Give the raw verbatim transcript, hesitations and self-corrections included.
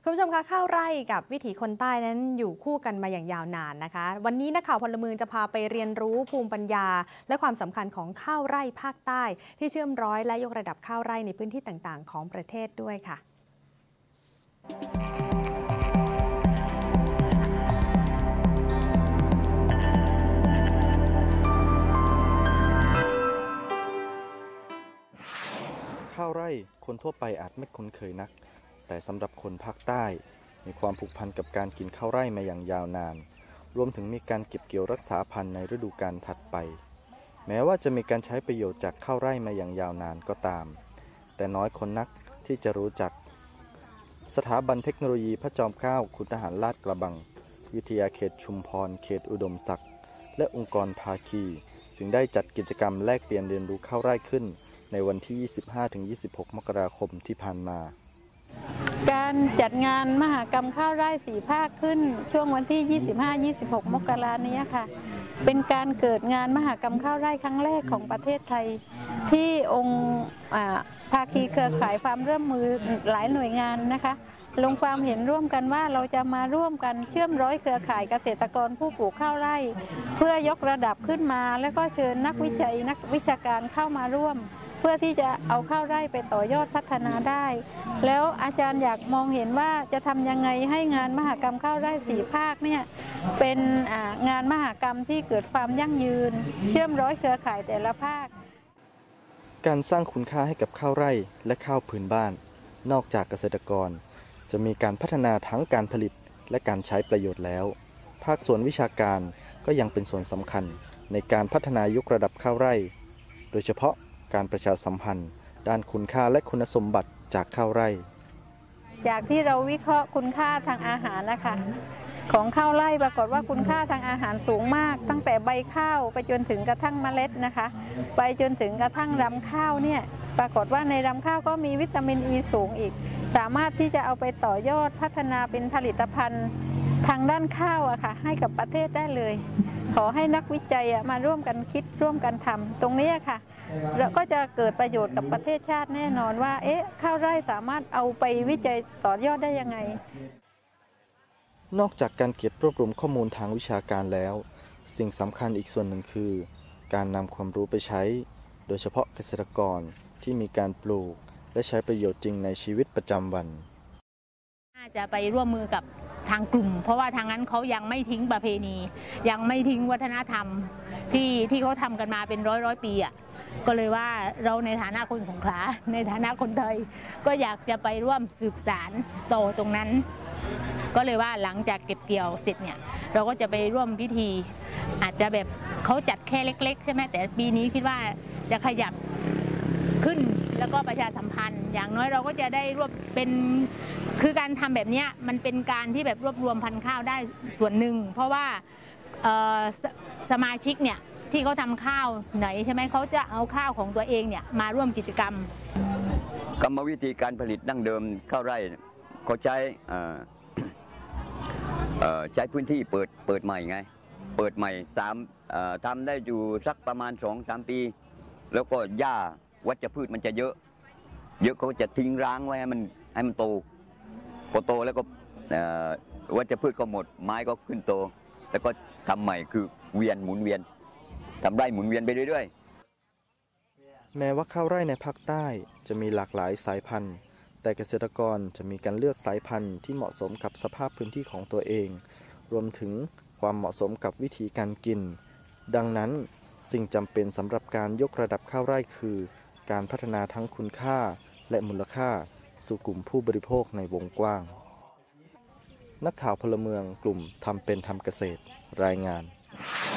คุณผู้ชมคะข้าวไร่กับวิถีคนใต้นั้นอยู่คู่กันมาอย่างยาวนานนะคะวันนี้นักข่าวพลเมืองจะพาไปเรียนรู้ภูมิปัญญาและความสำคัญของข้าวไร่ภาคใต้ที่เชื่อมร้อยและยกระดับข้าวไร่ในพื้นที่ต่างๆของประเทศด้วยค่ะข้าวไร่คนทั่วไปอาจไม่คุ้นเคยนักแต่สำหรับคนภาคใต้มีความผูกพันกับการกินข้าวไร่มาอย่างยาวนานรวมถึงมีการเก็บเกี่ยวรักษาพันธุ์ในฤดูกาลถัดไปแม้ว่าจะมีการใช้ประโยชน์จากข้าวไร่มาอย่างยาวนานก็ตามแต่น้อยคนนักที่จะรู้จักสถาบันเทคโนโลยีพระจอมเกล้าขุนทหารลาดกระบังวิทยาเขตชุมพรเขตอุดมศักดิ์และองค์กรภาคีจึงได้จัดกิจกรรมแลกเปลี่ยนเรียนรู้ข้าวไร่ขึ้นในวันที่ ยี่สิบห้าถึงยี่สิบหก มกราคมที่ผ่านมาการจัดงานมหกรรมข้าวไร่สี่ภาคขึ้นช่วงวันที่ ยี่สิบห้า ยี่สิบหก มกราคมนี้ค่ะเป็นการเกิดงานมหกรรมข้าวไร่ครั้งแรกของประเทศไทยที่องค์ภาคีเครือข่ายความร่วมมือหลายหน่วยงานนะคะลงความเห็นร่วมกันว่าเราจะมาร่วมกันเชื่อมร้อยเครือข่ายเกษตรกรผู้ปลูกข้าวไร่เพื่อยกระดับขึ้นมาแล้วก็เชิญนักวิจัยนักวิชาการเข้ามาร่วมเพื่อที่จะเอาข้าวไร่ไปต่อยอดพัฒนาได้แล้วอาจารย์อยากมองเห็นว่าจะทำยังไงให้งานมหกรรมข้าวไร่สี่ภาคเนี่ยเป็นงานมหกรรมที่เกิดความยั่งยืนเชื่อมร้อยเครือข่ายแต่ละภาคการสร้างคุณค่าให้กับข้าวไร่และข้าวพื้นบ้านนอกจากเกษตรกรจะมีการพัฒนาทั้งการผลิตและการใช้ประโยชน์แล้วภาคส่วนวิชาการก็ยังเป็นส่วนสำคัญในการพัฒนายกระดับข้าวไร่โดยเฉพาะการประชาสัมพันธ์ด้านคุณค่าและคุณสมบัติจากข้าวไร่จากที่เราวิเคราะห์คุณค่าทางอาหารนะคะของข้าวไร่ปรากฏว่าคุณค่าทางอาหารสูงมากตั้งแต่ใบข้าวไปจนถึงกระทั่งเมล็ดนะคะไปจนถึงกระทั่งรำข้าวเนี่ยปรากฏว่าในรำข้าวก็มีวิตามินอีสูงอีกสามารถที่จะเอาไปต่อยอดพัฒนาเป็นผลิตภัณฑ์ทางด้านข้าวอะค่ะให้กับประเทศได้เลยขอให้นักวิจัยมาร่วมกันคิดร่วมกันทำตรงนี้ค่ะแล้วก็จะเกิดประโยชน์กับประเทศชาติแน่นอนว่าเอ๊ะข้าวไร่สามารถเอาไปวิจัยต่อยอดได้ยังไงนอกจากการเก็บรวบรวมข้อมูลทางวิชาการแล้วสิ่งสำคัญอีกส่วนหนึ่งคือการนำความรู้ไปใช้โดยเฉพาะเกษตรกรที่มีการปลูกและใช้ประโยชน์จริงในชีวิตประจำวันน่าจะไปร่วมมือกับทางกลุ่มเพราะว่าทางนั้นเขายังไม่ทิ้งประเพณียังไม่ทิ้งวัฒนธรรมที่ที่เขาทำกันมาเป็นร้อยร้อยปีอ่ะก็เลยว่าเราในฐานะคนสงขลาในฐานะคนไทยก็อยากจะไปร่วมสืบสานต่อตรงนั้นก็เลยว่าหลังจากเก็บเกี่ยวเสร็จเนี่ยเราก็จะไปร่วมพิธีอาจจะแบบเขาจัดแค่เล็กๆใช่ไหมแต่ปีนี้คิดว่าจะขยับขึ้นแล้วก็ประชาสัมพันธ์อย่างน้อยเราก็จะได้รวบเป็นคือการทำแบบนี้มันเป็นการที่แบบรวบรวมพันธุ์ข้าวได้ส่วนหนึ่งเพราะว่าส, สมาชิกเนี่ยที่เขาทำข้าวไหนใช่ไหมเขาจะเอาข้าวของตัวเองเนี่ยมาร่วมกิจกรรมกรรมวิธีการผลิตดั้งเดิมข้าวไร่เขาใช้ใช้พื้นที่เปิดเปิดใหม่ไงเปิดใหม่สามทำได้อยู่สักประมาณ สองถึงสาม ปีแล้วก็หญ้าวัชพืชมันจะเยอะเยอะเขาจะทิ้งร้างไว้ให้มันให้มันโตพอโตแล้วก็วัชพืชก็หมดไม้ก็ขึ้นโตแล้วก็ทำใหม่คือเวียนหมุนเวียนทำไร่หมุนเวียนไปเรื่อยๆแม้ว่าข้าวไร่ในภาคใต้จะมีหลากหลายสายพันธุ์แต่เกษตรกรจะมีการเลือกสายพันธุ์ที่เหมาะสมกับสภาพพื้นที่ของตัวเองรวมถึงความเหมาะสมกับวิธีการกินดังนั้นสิ่งจำเป็นสำหรับการยกระดับข้าวไร่คือการพัฒนาทั้งคุณค่าและมูลค่าสู่กลุ่มผู้บริโภคในวงกว้างนักข่าวพลเมืองกลุ่มทำเป็นทำเกษตรรายงาน